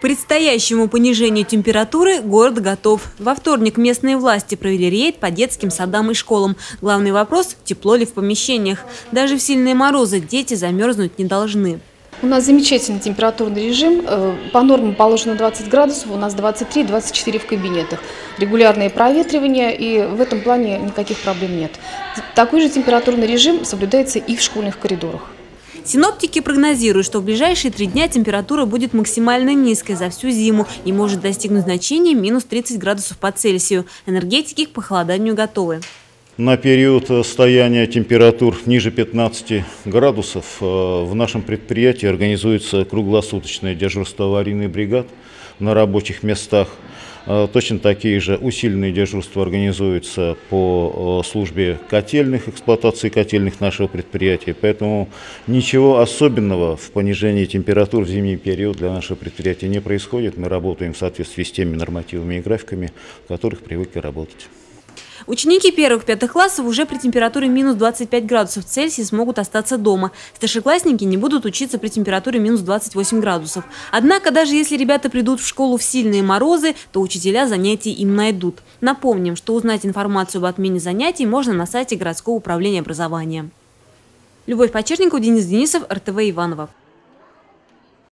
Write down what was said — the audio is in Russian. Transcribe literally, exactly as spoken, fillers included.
предстоящему понижению температуры город готов. Во вторник местные власти провели рейд по детским садам и школам. Главный вопрос – тепло ли в помещениях. Даже в сильные морозы дети замерзнуть не должны. У нас замечательный температурный режим. По нормам положено двадцать градусов, у нас двадцать три — двадцать четыре в кабинетах. Регулярное проветривание, и в этом плане никаких проблем нет. Такой же температурный режим соблюдается и в школьных коридорах. Синоптики прогнозируют, что в ближайшие три дня температура будет максимально низкой за всю зиму и может достигнуть значения минус тридцать градусов по Цельсию. Энергетики к похолоданию готовы. На период стояния температур ниже пятнадцати градусов в нашем предприятии организуется круглосуточное дежурство аварийных бригад на рабочих местах. Точно такие же усиленные дежурства организуются по службе котельных, эксплуатации котельных нашего предприятия. Поэтому ничего особенного в понижении температур в зимний период для нашего предприятия не происходит. Мы работаем в соответствии с теми нормативами и графиками, в которых привыкли работать. Ученики первых-пятых классов уже при температуре минус двадцать пять градусов Цельсия смогут остаться дома. Старшеклассники не будут учиться при температуре минус двадцать восемь градусов. Однако, даже если ребята придут в школу в сильные морозы, то учителя занятий им найдут. Напомним, что узнать информацию об отмене занятий можно на сайте городского управления образования. Любовь Почерникова, Денис Денисов, эр тэ вэ Иваново.